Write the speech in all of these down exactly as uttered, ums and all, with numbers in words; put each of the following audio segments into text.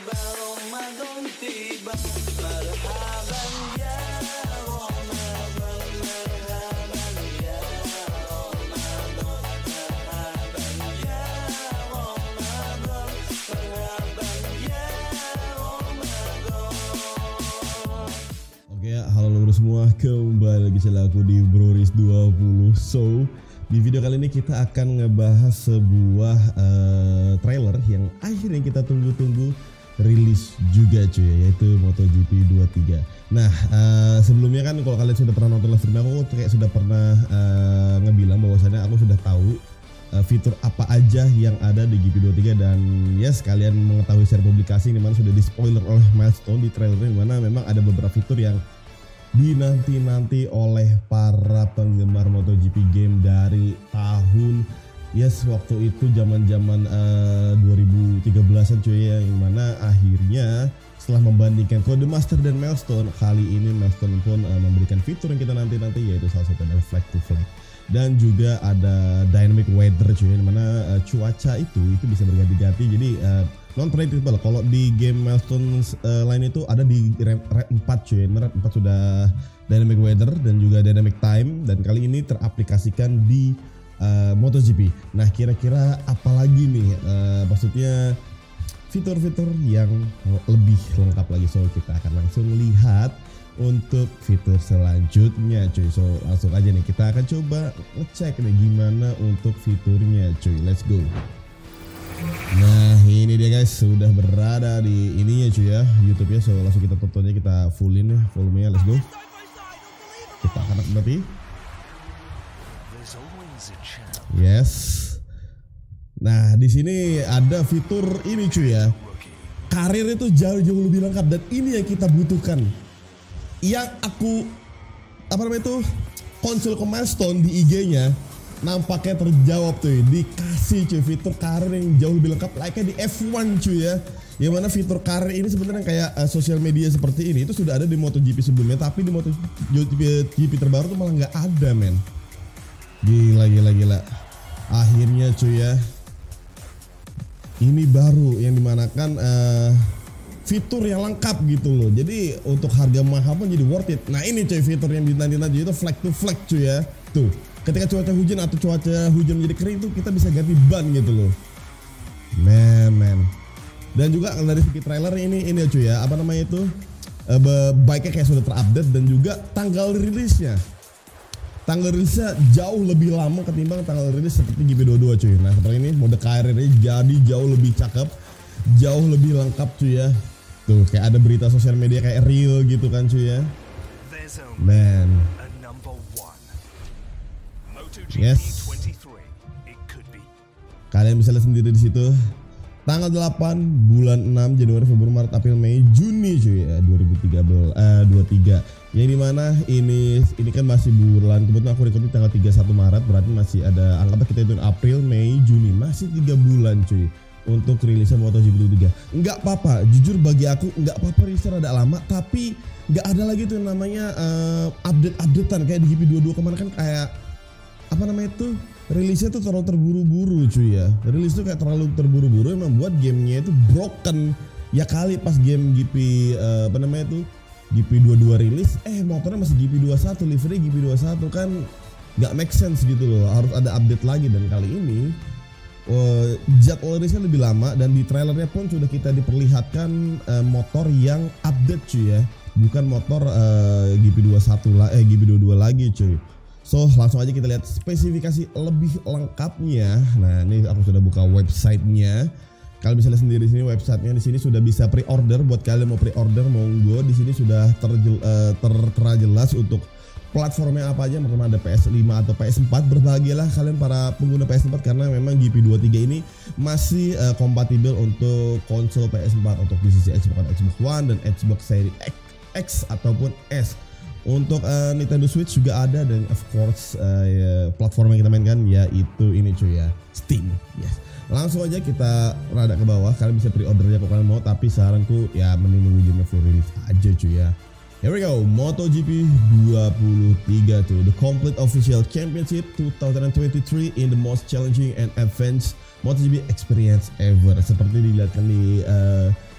Oke, halo lur semua, kembali lagi channel aku di Broris dua puluh. So, di video kali ini kita akan ngebahas sebuah uh, trailer yang akhirnya kita tunggu-tunggu rilis juga cuy, yaitu MotoGP dua puluh tiga. Nah, uh, sebelumnya kan kalau kalian sudah pernah nonton live stream aku, kayak sudah pernah uh, ngebilang bahwasannya aku sudah tahu uh, fitur apa aja yang ada di G P dua puluh tiga, dan yes, kalian mengetahui share publikasi dimana sudah di spoiler oleh Milestone di trailernya, dimana memang ada beberapa fitur yang dinanti-nanti oleh para penggemar MotoGP game dari tahun yes waktu itu zaman-zaman uh, dua ribu tiga belasan cuy ya, yang mana akhirnya setelah membandingkan Codemaster dan Milestone, kali ini Milestone pun uh, memberikan fitur yang kita nanti-nanti, yaitu salah satu adalah flag to flag, dan juga ada dynamic weather cuy, yang mana uh, cuaca itu itu bisa berganti-ganti, jadi uh, non predictable. Kalau di game Milestone uh, lain itu ada di Red empat cuy, Red empat sudah dynamic weather dan juga dynamic time, dan kali ini teraplikasikan di uh, MotoGP. Nah, kira-kira apa lagi nih uh, maksudnya fitur-fitur yang lebih lengkap lagi. So, kita akan langsung lihat untuk fitur selanjutnya cuy. So, langsung aja nih kita akan coba ngecek nih gimana untuk fiturnya cuy. Let's go. Nah, ini dia guys, sudah berada di ininya cuy ya, YouTube ya. So, langsung kita tontonnya, kita fullin nih volumenya. Let's go. Kita akan berarti yes. Nah, di sini ada fitur ini cuy ya, karir itu jauh-jauh lebih lengkap, dan ini yang kita butuhkan. Yang aku apa namanya itu konsul ke Milestone di I G-nya nampaknya terjawab tuh, dikasih cuy fitur karir yang jauh lebih lengkap layaknya di F satu cuy ya. Yang mana fitur karir ini sebenarnya kayak uh, sosial media seperti ini itu sudah ada di MotoGP sebelumnya, tapi di MotoGP terbaru tuh malah nggak ada men. Gila gila gila. Akhirnya cuy ya, ini baru yang dimanakan uh, fitur yang lengkap gitu loh. Jadi untuk harga mahal pun jadi worth it. Nah, ini cuy fitur yang dinanti-nanti itu flag to flag cuy ya. Tuh, ketika cuaca hujan atau cuaca hujan menjadi kering tuh kita bisa ganti ban gitu loh. Man, man. Dan juga dari segi trailer ini ini cuy ya, apa namanya itu uh, bike-nya kayak sudah terupdate, dan juga tanggal rilisnya. Tanggal rilisnya jauh lebih lama ketimbang tanggal rilis seperti G P dua puluh dua cuy. Nah, seperti ini mode karirnya jadi jauh lebih cakep, jauh lebih lengkap cuy ya. Tuh, kayak ada berita sosial media kayak real gitu kan cuy ya. Man. Yes. Kalian bisa lihat sendiri di situ. Tanggal delapan bulan enam Januari, Februari, Maret, April, Mei, Juni cuy ya, dua ribu tiga belas eh dua puluh tiga. Yang dimana ini ini kan masih bulan, kebetulan aku recording tanggal tiga puluh satu Maret, berarti masih ada, anggaplah kita hitung April, Mei, Juni, masih tiga bulan cuy untuk rilisan MotoGP dua puluh tiga. Enggak apa-apa, jujur bagi aku enggak apa-apa rilisnya rada lama, tapi enggak ada lagi tuh namanya uh, update-updatean kayak di G P dua puluh dua kemarin kan, kayak apa namanya itu rilisnya tuh terlalu terburu-buru cuy ya. Rilis tuh kayak terlalu terburu-buru yang membuat gamenya itu broken. Ya kali pas game G P uh, apa namanya itu G P dua puluh dua rilis, eh motornya masih G P dua puluh satu, livery G P dua puluh satu, kan gak make sense gitu loh. Harus ada update lagi, dan kali ini uh, jadwal rilisnya lebih lama, dan di trailernya pun sudah kita diperlihatkan uh, motor yang update cuy ya. Bukan motor uh, G P dua puluh satu lah, eh G P dua puluh dua lagi cuy. So, langsung aja kita lihat spesifikasi lebih lengkapnya. Nah, ini aku sudah buka websitenya. Kalian bisa lihat sendiri di sini websitenya. Di sini sudah bisa pre-order. Buat kalian mau pre-order, monggo. Di sini sudah terjel, uh, tertera jelas untuk platformnya apa aja. Mungkin ada P S lima atau P S empat. Berbahagialah kalian para pengguna P S empat, karena memang G P dua puluh tiga ini masih uh, kompatibel untuk konsol P S empat, untuk di sisi Xbox, Xbox One dan Xbox Series X, X ataupun S. Untuk uh, Nintendo Switch juga ada, dan of course uh, ya, platform yang kita mainkan yaitu ini cuy ya, Steam. Yes. Langsung aja kita rada ke bawah. Kalian bisa pre-ordernya kalau kalian mau, tapi saranku ya mending nunggu game full release aja cuy ya. Here we go, MotoGP dua puluh tiga tuh, the complete official championship twenty twenty-three in the most challenging and advanced MotoGP experience ever. Seperti dilihatkan di uh,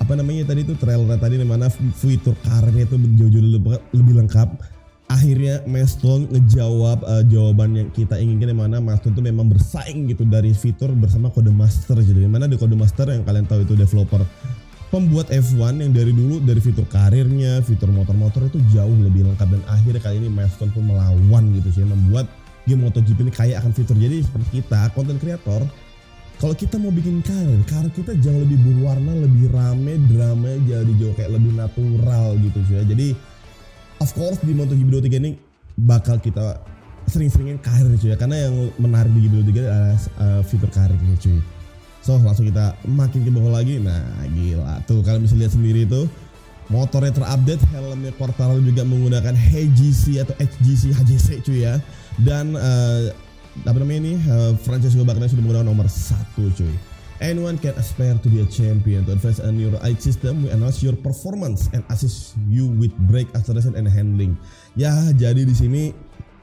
apa namanya tadi itu trailer tadi dimana fitur karirnya itu jauh-jauh lebih, lebih lengkap. Akhirnya Milestone ngejawab uh, jawaban yang kita inginkan, yang mana Milestone itu memang bersaing gitu dari fitur bersama Codemaster. Jadi dimana di Codemaster yang kalian tahu itu developer pembuat F satu yang dari dulu dari fitur karirnya, fitur motor-motor itu jauh lebih lengkap, dan akhirnya kali ini Milestone pun melawan gitu sih, membuat game MotoGP ini kaya akan fitur. Jadi seperti kita content creator, kalau kita mau bikin karir, karir kita jauh lebih berwarna, lebih rame, drama jadi jauh kayak lebih natural gitu sih. Jadi of course di MotoGP dua puluh tiga ini bakal kita sering-seringin karir cuy ya, karena yang menarik di G P dua puluh tiga adalah uh, fitur karirnya cuy. So langsung kita makin ke bawah lagi. Nah gila tuh, kalian bisa lihat sendiri tuh motornya terupdate, helmnya Quartararo juga menggunakan H G C atau H G C H G C cuy ya. Dan uh, apa namanya ini uh, Francesco Bagnaia sudah menggunakan nomor satu cuy. Anyone can aspire to be a champion. To advance on your ride system, we enhance your performance and assist you with brake, acceleration, and handling. Ya, jadi di sini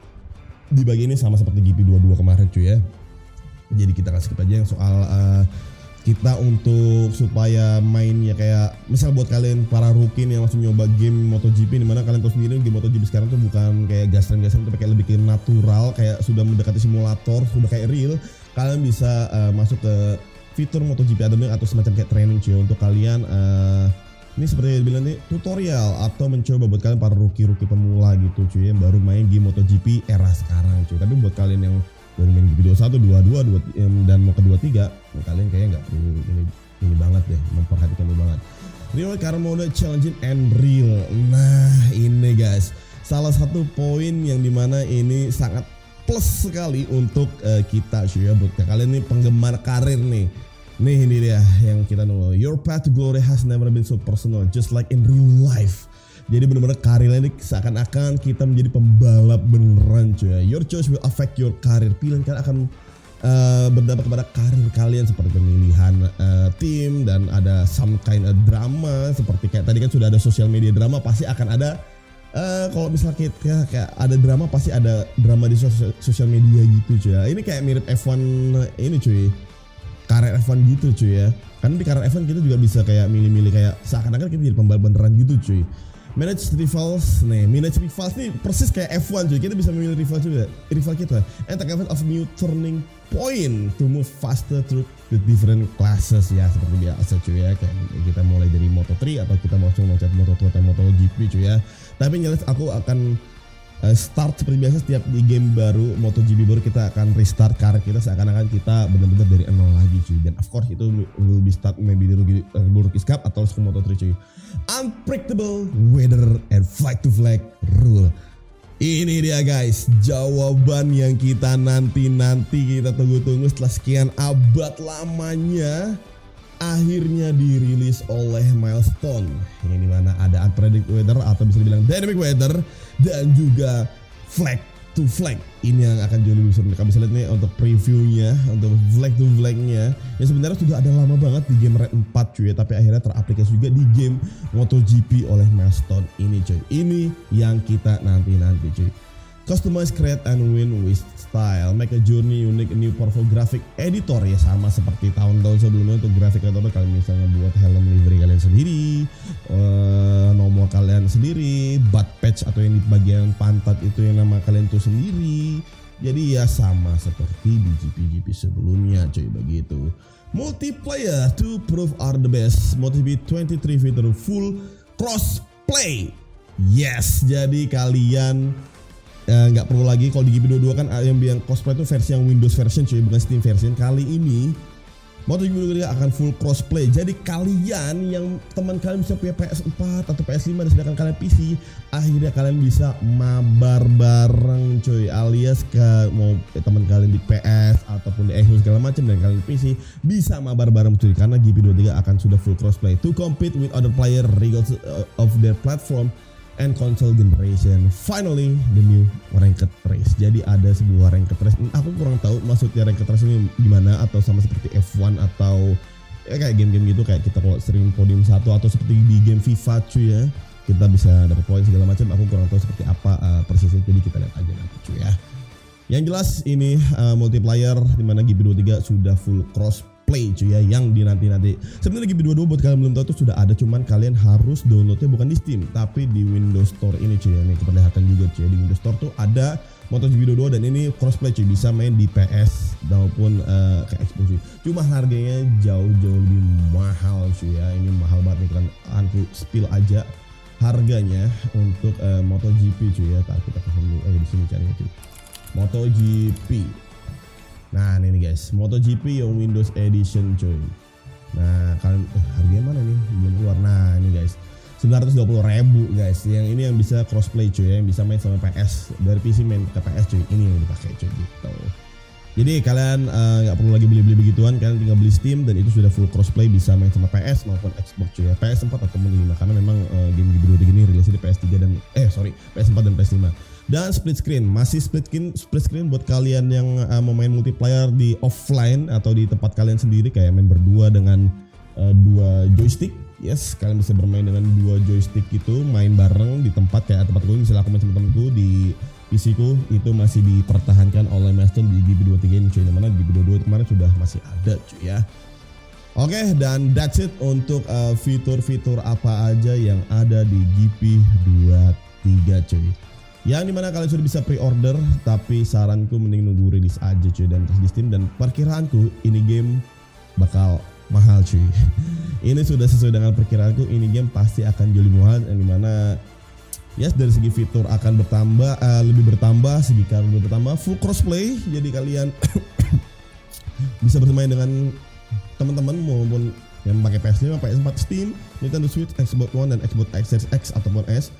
di bagian ini sama seperti G P dua puluh dua kemarin cuy ya. Jadi kita kasih aja yang soal uh, kita untuk supaya mainnya kayak misal buat kalian para rookie yang langsung nyoba game MotoGP, dimana kalian tahu sendiri game MotoGP sekarang tuh bukan kayak gasrem-gasrem, tapi kayak lebih ke natural, kayak sudah mendekati simulator, sudah kayak real. Kalian bisa uh, masuk ke fitur MotoGP Academy atau semacam kayak training cuy untuk kalian uh, ini seperti yang bilang nih tutorial atau mencoba buat kalian para rookie-rookie pemula gitu cuy yang baru main game MotoGP era sekarang cuy. Tapi buat kalian yang baru main G P dua puluh satu, dua puluh dua, dua dan mau ke dua puluh tiga, nah kalian kayaknya nggak perlu ini ini banget deh, memperhatikan ini banget. Real Car Mode Challenging and Real. Nah ini guys, salah satu poin yang dimana ini sangat plus sekali untuk uh, kita cuy ya, buat kalian nih penggemar karir nih. Nih ini dia yang kita nunggu. Your path to glory has never been so personal, just like in real life. Jadi benar-benar karirnya ini seakan-akan kita menjadi pembalap beneran cuy ya. Your choice will affect your career. Pilihan kalian akan uh, berdampak kepada karir kalian, seperti pemilihan uh, tim, dan ada some kind of drama seperti kayak tadi kan sudah ada social media drama, pasti akan ada Uh, kalau misalnya kita kayak ada drama, pasti ada drama di sosial, sosial media gitu cuy ya. Ini kayak mirip F satu ini cuy, karir F satu gitu cuy ya. Karena di karir F satu kita juga bisa kayak milih-milih kayak seakan-akan kita jadi pembalap beneran gitu cuy. Manage rivals, nih manage rivals nih persis kayak F satu cuy, kita bisa memilih rival juga, rival kita. And take advantage of new turning point to move faster through the different classes ya, seperti biasa cuy ya. Kayak kita mulai dari Moto tiga atau kita langsung loncat Moto dua atau Moto G P cuy ya. Tapi jelas aku akan uh, start seperti biasa setiap di game baru MotoGP baru, kita akan restart karir kita seakan-akan kita benar-benar dari nol lagi cuy. Dan of course itu will be start maybe di Rookie, uh, Rookies Cup atau ke Moto tiga cuy. Unpredictable weather and flag to flag rule. Ini dia guys, jawaban yang kita nanti-nanti, kita tunggu-tunggu setelah sekian abad lamanya. Akhirnya dirilis oleh Milestone, yang dimana ada unpredictable weather atau bisa dibilang dynamic weather, dan juga flag to flag. Ini yang akan jauh lebih seru. Kalian bisa lihat nih untuk previewnya, untuk flag to flagnya yang sebenarnya sudah ada lama banget di game Red empat cuy, tapi akhirnya teraplikasi juga di game MotoGP oleh Milestone ini cuy. Ini yang kita nanti-nanti cuy. Customize, create, and win with style. Make a journey unique, new powerful graphic editor ya, sama seperti tahun-tahun sebelumnya. Untuk graphic editor kalian bisa ngebuat helm livery kalian sendiri, uh, nomor kalian sendiri, butt patch atau yang di bagian pantat itu yang nama kalian tuh sendiri. Jadi ya sama seperti di G P G P sebelumnya cuy, begitu. Multiplayer to prove are the best. MotoGP dua puluh tiga fitur full crossplay. Yes, jadi kalian nggak uh, perlu lagi kalau di G P dua puluh dua kan yang bilang crossplay itu versi yang Windows version cuy, bukan Steam version. Kali ini MotoGP dua puluh tiga akan full crossplay. Jadi kalian yang teman kalian bisa punya P S empat atau P S lima dan sedangkan kalian P C, akhirnya kalian bisa mabar bareng cuy, alias ke mau teman kalian di P S ataupun di Xbox segala macam dan kalian di P C bisa mabar bareng cuy, karena G P dua puluh tiga akan sudah full crossplay to compete with other player regardless of their platform and console generation. Finally, the new ranked race. Jadi ada sebuah ranked race. Aku kurang tahu maksudnya ranked race ini gimana, atau sama seperti F satu atau ya kayak game-game gitu, kayak kita kalau sering podium satu atau seperti di game FIFA cuy ya, kita bisa dapat poin segala macam. Aku kurang tahu seperti apa uh, persisnya, jadi kita lihat aja nanti cuy ya. Yang jelas ini uh, multiplayer dimana G P dua puluh tiga sudah full cross Play cuy ya, yang dinanti-nanti. Sebenarnya G P dua puluh dua buat kalian belum tahu tuh sudah ada, cuman kalian harus downloadnya bukan di Steam tapi di Windows Store ini cuy ya. Nih keperlihatkan juga cuy ya, di Windows Store tuh ada MotoGP dua puluh dua dan ini crossplay cuy, bisa main di P S maupun uh, ke Xbox cuy. Cuma harganya jauh-jauh lebih mahal cuy ya. Ini mahal banget nih, kan aku spill aja harganya untuk uh, MotoGP cuy ya. Tak kita paham dulu. Oh, di sini carinya cuy. MotoGP. Nah, ini nih guys, MotoGP yang Windows Edition cuy. Nah, kalian eh, harganya mana nih? Belum keluar. Nah, ini guys. sembilan ratus dua puluh ribu guys. Yang ini yang bisa crossplay cuy ya, yang bisa main sama P S, dari P C main ke P S cuy. Ini yang dipakai cuy gitu. Jadi kalian nggak uh, perlu lagi beli-beli begituan, kalian tinggal beli Steam dan itu sudah full crossplay, bisa main sama P S maupun Xbox cuy ya. P S empat atau lima, karena memang uh, game G P dua puluh tiga ini rilis di P S tiga dan eh sorry P S empat dan P S lima. Dan split screen, masih split screen, split screen buat kalian yang uh, mau main multiplayer di offline atau di tempat kalian sendiri, kayak main berdua dengan uh, dua joystick. Yes, kalian bisa bermain dengan dua joystick itu, main bareng di tempat kayak tempat gue, misalnya aku main sama temenku di P C ku, itu masih dipertahankan oleh Milestone di G P dua puluh tiga ini cuy, dimana G P dua puluh dua kemarin sudah masih ada cuy ya. Oke, okay, dan that's it untuk uh, fitur-fitur apa aja yang ada di G P dua puluh tiga cuy. Yang dimana kalian sudah bisa pre-order, tapi saranku mending nunggu rilis aja cuy dan terus di Steam, dan perkiraanku ini game bakal mahal cuy. Ini sudah sesuai dengan perkiraanku, ini game pasti akan jauh lebih mahal, yang dimana yes dari segi fitur akan bertambah, uh, lebih bertambah, segi kartu lebih bertambah, full crossplay, jadi kalian bisa bermain dengan teman-teman maupun yang pakai P S lima, P S empat, Steam, Nintendo Switch, Xbox One dan Xbox Series X ataupun S.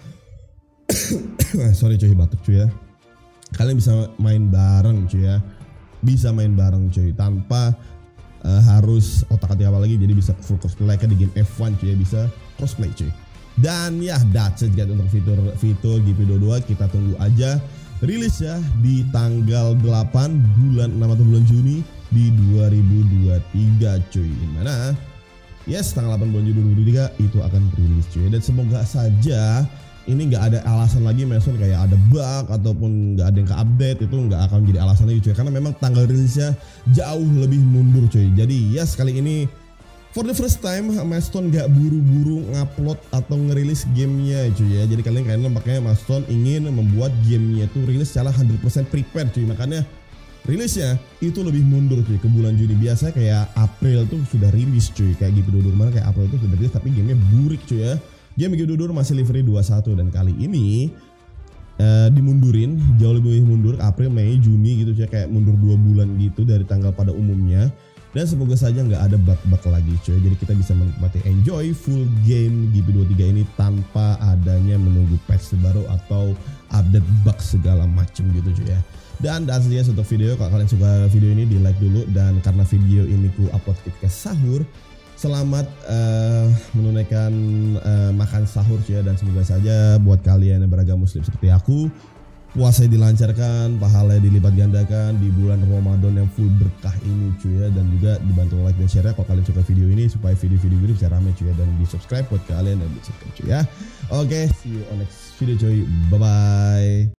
Sorry cuy, batuk cuy ya. Kalian bisa main bareng cuy ya, bisa main bareng cuy tanpa uh, harus otak-atik apa lagi, jadi bisa full crossplay kayak di game F satu cuy ya, bisa crossplay cuy. Dan ya that's it guys untuk fitur-fitur G P dua puluh dua, kita tunggu aja rilis ya di tanggal delapan bulan enam atau bulan Juni di dua ribu dua puluh tiga cuy. Dimana yes tanggal delapan bulan Juni dua ribu dua puluh tiga itu akan rilis cuy, dan semoga saja ini nggak ada alasan lagi Milestone kayak ada bug ataupun nggak ada yang ke-update, itu nggak akan jadi alasan lagi cuy, karena memang tanggal rilisnya jauh lebih mundur cuy. Jadi yes kali ini for the first time Milestone nggak buru-buru ngupload atau ngerilis gamenya cuy ya. Jadi kalian kayaknya makanya Milestone ingin membuat gamenya itu rilis secara seratus persen prepared cuy, makanya rilisnya itu lebih mundur cuy ke bulan Juni. Biasanya kayak April tuh sudah rilis cuy, kayak G P dua puluh dua kemarin kayak April itu sudah rilis tapi gamenya burik cuy ya. Game G P dua puluh dua masih livery dua puluh satu, dan kali ini uh, dimundurin jauh lebih mundur ke April, Mei, Juni gitu cuy, kayak mundur dua bulan gitu dari tanggal pada umumnya. Dan semoga saja nggak ada bug-bug lagi cuy, jadi kita bisa menikmati enjoy full game G P dua puluh tiga ini tanpa adanya menunggu patch baru atau update bug segala macem gitu cuy ya. Dan that's it untuk video. Kalau kalian suka video ini di like dulu, dan karena video ini ku upload ketika sahur, selamat uh, menunaikan uh, makan sahur cuy ya, dan semoga saja buat kalian yang beragama muslim seperti aku, puasa dilancarkan, pahala dilipat gandakan di bulan Ramadan yang full berkah ini cuy ya, dan juga dibantu like dan share kalau kalian suka video ini supaya video-video ini bisa rame cuy ya, dan di subscribe buat kalian yang di subscribe cuy ya. Oke, okay, see you on next video cuy, bye bye.